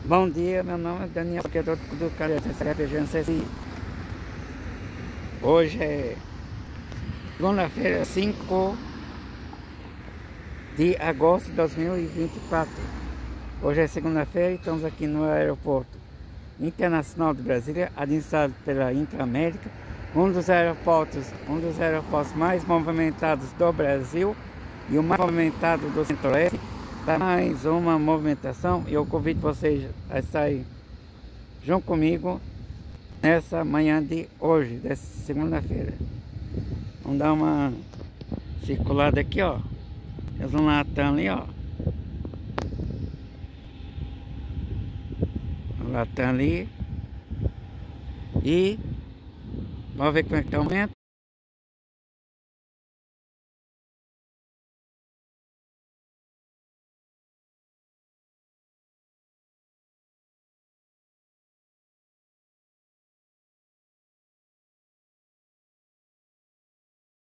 Bom dia, meu nome é Daniel, que é do Calheta. Hoje é segunda-feira, 5 de agosto de 2024. Hoje é segunda-feira e estamos aqui no aeroporto internacional de Brasília, administrado pela Intra-América, um dos aeroportos mais movimentados do Brasil e o mais movimentado do Centro-Oeste. Para mais uma movimentação, eu convido vocês a estarem junto comigo nessa manhã de hoje, dessa segunda-feira. Vamos dar uma circulada aqui, ó. Temos um Latam ali, ó. Um Latam ali. E vamos ver como é que tá o momento.